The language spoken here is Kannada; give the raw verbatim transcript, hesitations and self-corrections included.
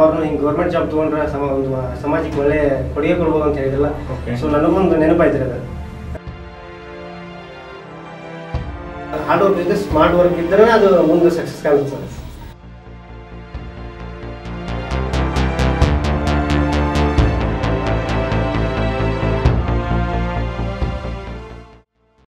ಅವ್ರನ್ನ ಹಿಂಗೆ ಗೌರ್ಮೆಂಟ್ ಜಾಬ್ ತೊಗೊಂಡ್ರೆ ಸಮ ಒಂದು ಸಮಾಜಕ್ಕೆ ಒಳ್ಳೆ ಕೊಡುಗೆ ಕೊಡ್ಬೋದು ಅಂತ ಹೇಳಿದ್ರಲ್ಲ. ಸೊ ನನಗೊಂದು ನೆನಪಾಯ್ತಿರಿ ಅದು. ಹಾರ್ಡ್ ವರ್ಕ್ ಇದ್ದರೆ ಸ್ಮಾರ್ಟ್ ವರ್ಕ್ ಇದ್ದರೆ ಅದು ಮುಂದೆ ಸಕ್ಸಸ್ ಕಾಣುತ್ತೆ ಸರ್.